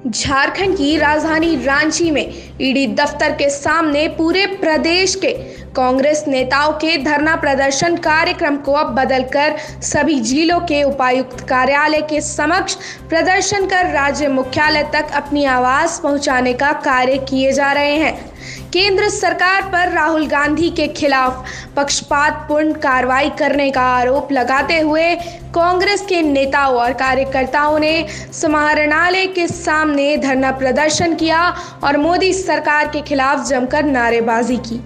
झारखंड की राजधानी रांची में ईडी दफ्तर के सामने पूरे प्रदेश के कांग्रेस नेताओं के धरना प्रदर्शन कार्यक्रम को अब बदलकर सभी जिलों के उपायुक्त कार्यालय के समक्ष प्रदर्शन कर राज्य मुख्यालय तक अपनी आवाज पहुंचाने का कार्य किए जा रहे हैं। केंद्र सरकार पर राहुल गांधी के खिलाफ पक्षपातपूर्ण कार्रवाई करने का आरोप लगाते हुए कांग्रेस के नेताओं और कार्यकर्ताओं ने समाहरणालय के सामने धरना प्रदर्शन किया और मोदी सरकार के खिलाफ जमकर नारेबाजी की।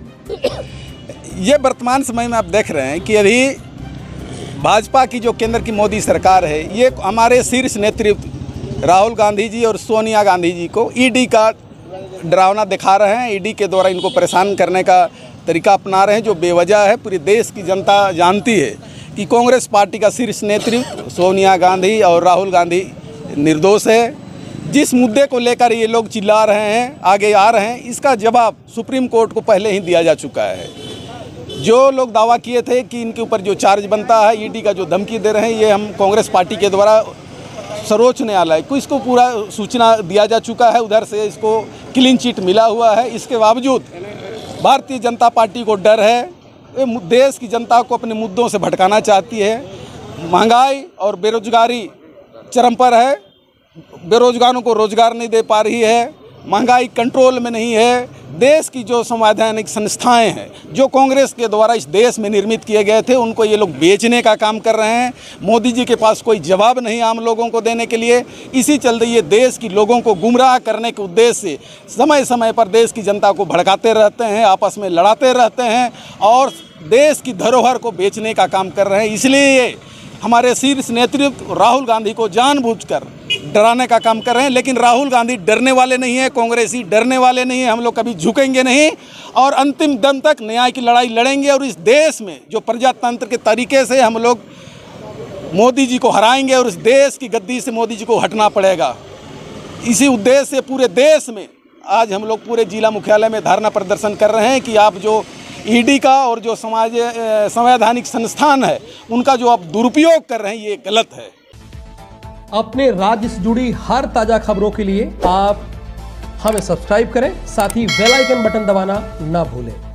ये वर्तमान समय में आप देख रहे हैं कि अभी भाजपा की जो केंद्र की मोदी सरकार है, ये हमारे शीर्ष नेतृत्व राहुल गांधी जी और सोनिया गांधी जी को ईडी का डरावना दिखा रहे हैं। ईडी के द्वारा इनको परेशान करने का तरीका अपना रहे हैं जो बेवजह है। पूरी देश की जनता जानती है कि कांग्रेस पार्टी का शीर्ष नेतृत्व सोनिया गांधी और राहुल गांधी निर्दोष है। जिस मुद्दे को लेकर ये लोग चिल्ला रहे हैं, आगे आ रहे हैं, इसका जवाब सुप्रीम कोर्ट को पहले ही दिया जा चुका है। जो लोग दावा किए थे कि इनके ऊपर जो चार्ज बनता है, ईडी का जो धमकी दे रहे हैं, ये हम कांग्रेस पार्टी के द्वारा सर्वोच्च न्यायालय को इसको पूरा सूचना दिया जा चुका है। उधर से इसको क्लीन चिट मिला हुआ है। इसके बावजूद भारतीय जनता पार्टी को डर है। ये देश की जनता को अपने मुद्दों से भटकाना चाहती है। महंगाई और बेरोजगारी चरम पर है। बेरोजगारों को रोजगार नहीं दे पा रही है। महंगाई कंट्रोल में नहीं है। देश की जो संवैधानिक संस्थाएं हैं, जो कांग्रेस के द्वारा इस देश में निर्मित किए गए थे, उनको ये लोग बेचने का काम कर रहे हैं। मोदी जी के पास कोई जवाब नहीं आम लोगों को देने के लिए। इसी चलते ये देश की लोगों को गुमराह करने के उद्देश्य से समय समय पर देश की जनता को भड़काते रहते हैं, आपस में लड़ाते रहते हैं और देश की धरोहर को बेचने का काम कर रहे हैं। इसलिए हमारे शीर्ष नेतृत्व राहुल गांधी को जानबूझकर डराने का काम कर रहे हैं। लेकिन राहुल गांधी डरने वाले नहीं हैं, कांग्रेसी डरने वाले नहीं हैं। हम लोग कभी झुकेंगे नहीं और अंतिम दम तक न्याय की लड़ाई लड़ेंगे और इस देश में जो प्रजातंत्र के तरीके से हम लोग मोदी जी को हराएंगे और इस देश की गद्दी से मोदी जी को हटना पड़ेगा। इसी उद्देश्य से पूरे देश में आज हम लोग पूरे जिला मुख्यालय में धरना प्रदर्शन कर रहे हैं कि आप जो ईडी का और जो संवैधानिक संस्थान है, उनका जो आप दुरुपयोग कर रहे हैं, ये गलत है। अपने राज्य से जुड़ी हर ताजा खबरों के लिए आप हमें सब्सक्राइब करें, साथ ही बेल आइकन बटन दबाना ना भूलें।